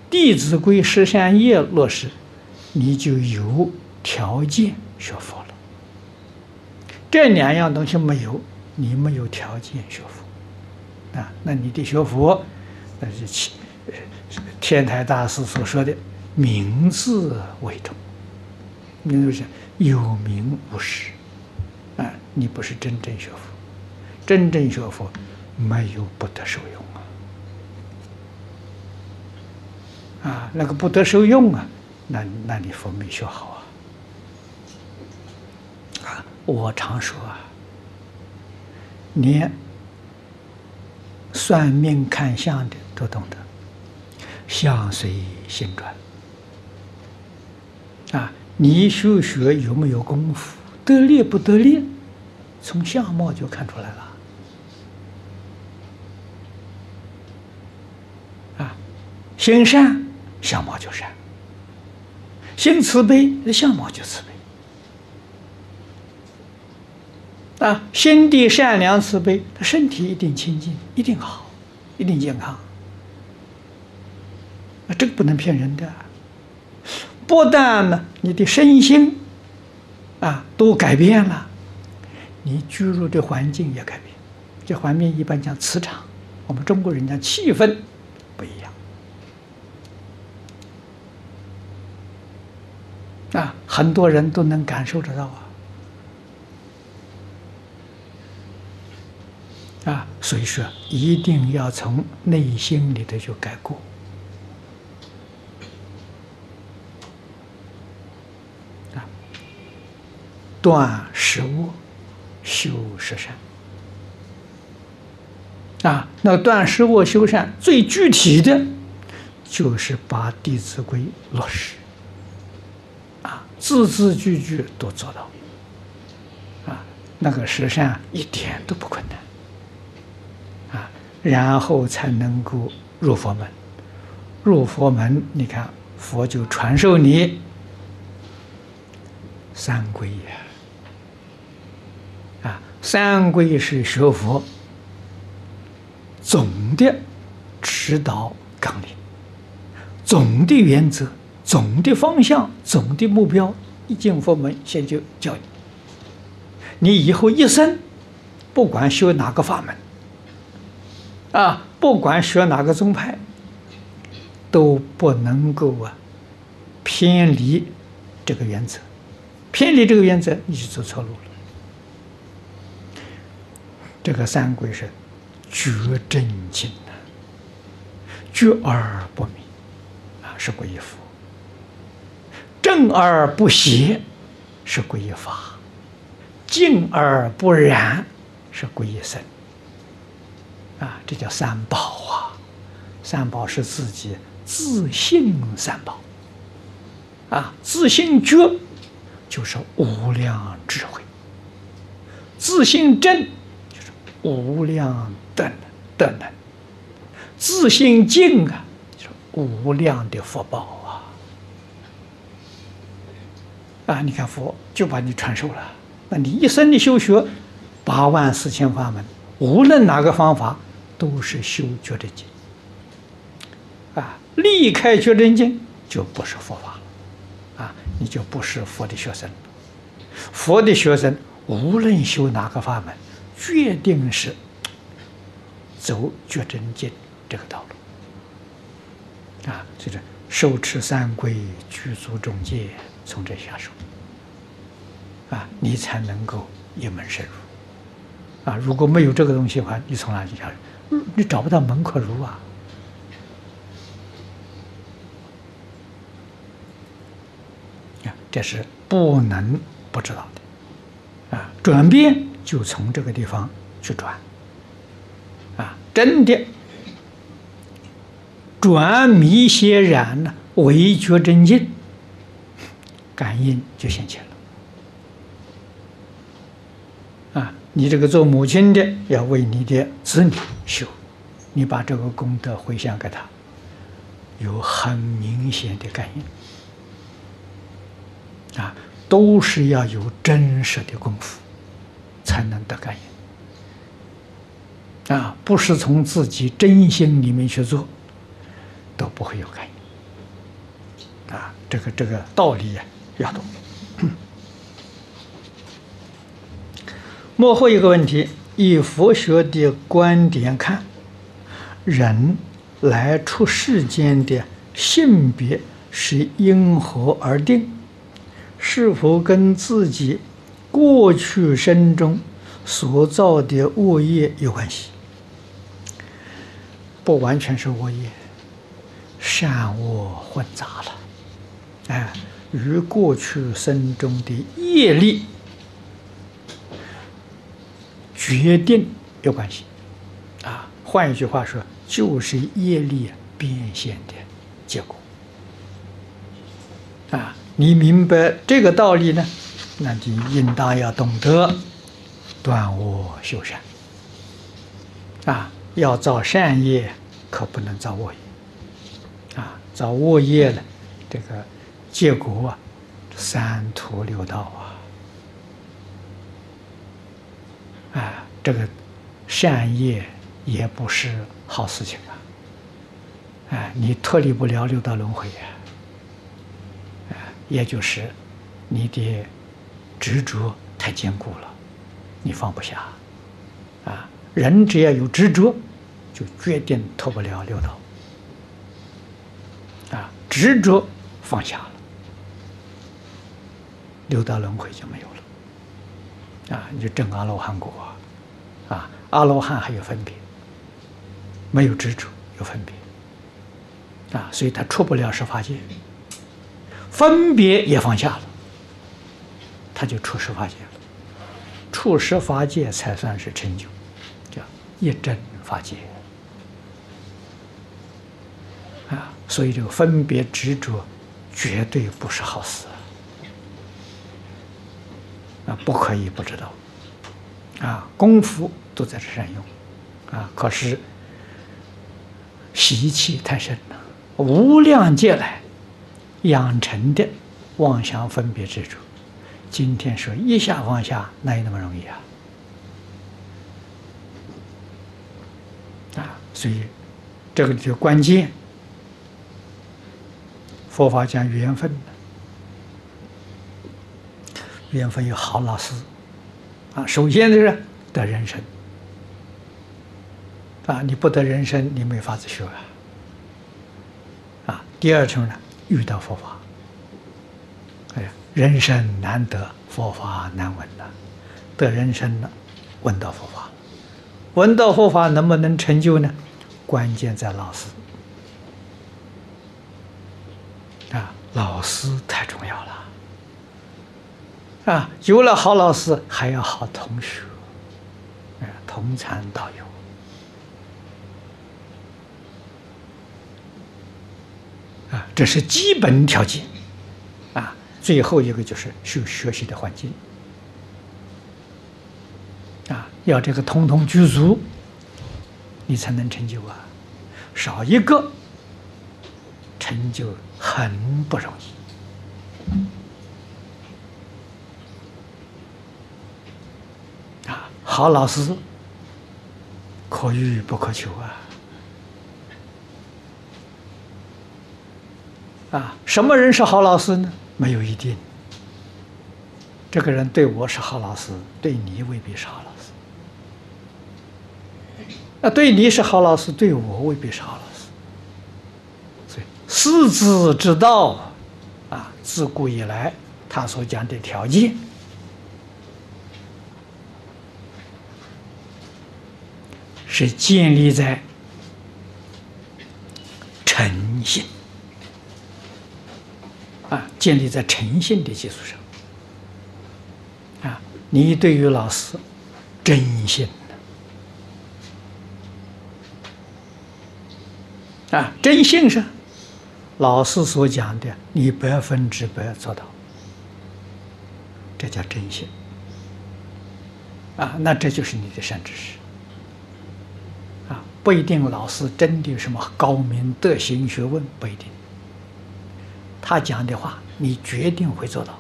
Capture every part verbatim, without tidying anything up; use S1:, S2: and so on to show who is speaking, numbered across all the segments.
S1: 弟子规》十善业落实，你就有条件学佛了。这两样东西没有，你没有条件学佛啊。那你的学佛，那是天台大师所说的“名字为重”，那就是有名无实啊。你不是真正学佛，真正学佛没有不得受用啊！啊，那个不得受用啊，那那你佛没学好啊！啊，我常说啊，连算命看相的都懂得，相随心转啊！你修学有没有功夫，得力不得力，从相貌就看出来了。啊，心善，相貌就善；心慈悲，相貌就慈悲。啊，心地善良慈悲，他身体一定清净，一定好，一定健康。啊，这个不能骗人的。不但呢，你的身心啊都改变了，你居住的环境也改变。这环境一般讲磁场，我们中国人讲气氛不一样。啊，很多人都能感受得到啊。啊，所以说一定要从内心里头就改过。啊，断十恶，修十善。啊，那断十恶修善最具体的，就是把《弟子规》落实。啊，字字句句都做到。啊，那个十善一点都不困难。啊，然后才能够入佛门。入佛门，你看佛就传授你三皈呀。啊，三皈是学佛总的指导纲领、总的原则、总的方向、总的目标。一进佛门，先就教你，你以后一生不管修哪个法门。啊，不管学哪个宗派，都不能够啊偏离这个原则，偏离这个原则，你就走错路了。这个三皈是觉真经啊，觉而不迷啊是皈依佛，正而不邪是皈依法，净而不染是皈依僧。啊，这叫三宝啊！三宝是自己自性三宝啊，自性觉就是无量智慧，自性正就是无量德德能，自性净啊，就是无量的福报啊！啊，你看佛就把你传授了，那你一生的修学八万四千法门，无论哪个方法。都是修觉真经啊，离开觉真经就不是佛法了啊，你就不是佛的学生了。佛的学生无论修哪个法门，决定是走觉真经这个道路啊。就是受持三皈，具足众戒，从这下手啊，你才能够一门深入啊。如果没有这个东西的话，你从哪里下手？你找不到门可入啊！啊，这是不能不知道的啊！转变就从这个地方去转啊！真的转迷邪染呢，为觉真经，感应就现前了啊！你这个做母亲的要为你的子女修，你把这个功德回向给他，有很明显的感应啊，都是要有真实的功夫才能得感应啊，不是从自己真心里面去做，都不会有感应。 啊，这个这个道理呀要懂。幕后一个问题，以佛学的观点看，人来出世间的性别是因何而定？是否跟自己过去生中所造的恶业有关系？不完全是恶业，善恶混杂了，哎，与过去生中的业力决定有关系啊。换一句话说，就是业力变现的结果啊。你明白这个道理呢，那你应当要懂得断恶修善啊。要造善业，可不能造恶业啊！造恶业呢，这个结果啊，三途六道啊！啊，这个善业也不是好事情啊！哎，你脱离不了六道轮回呀！啊，也就是你的执着太坚固了，你放不下啊！人只要有执着，就决定脱不了六道啊！执着放下了，六道轮回就没有了啊！你就证阿罗汉果啊！阿罗汉还有分别，没有执着，有分别啊，所以他出不了十法界，分别也放下了，他就出十法界了，出十法界才算是成就，叫一真法界啊。所以这个分别执着绝对不是好事啊，不可以不知道啊。功夫都在这上用啊，可是习气太深了，无量劫来养成的妄想分别执着，今天说一下放下，哪有那么容易啊？啊，所以这个就关键。佛法讲缘分，缘分有好老师啊。首先就是得人身啊，你不得人身，你没法子学啊。啊，第二层呢，遇到佛法，哎呀，人生难得，佛法难闻呐。得人身了，闻到佛法，闻到佛法能不能成就呢？关键在老师啊，老师太重要了啊！有了好老师，还要好同学，啊，同参道友啊，这是基本条件啊。最后一个就是学学习的环境啊，要这个通通具足，你才能成就啊。少一个，成就很不容易啊。好老师可遇不可求啊。啊，什么人是好老师呢？没有一定。这个人对我是好老师，对你未必是好老师。那对你是好老师，对我未必是好老师。所以师资之道啊，自古以来他所讲的条件，是建立在诚信啊，建立在诚信的基础上啊。你对于老师真心啊，真信上老师所讲的，你百分之百做到，这叫真信啊。那这就是你的善知识啊，不一定老师真的有什么高明德行学问，不一定。他讲的话，你决定会做到，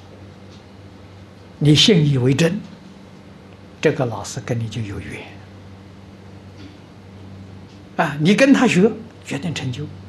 S1: 你信以为真，这个老师跟你就有缘啊。你跟他学，决定成就。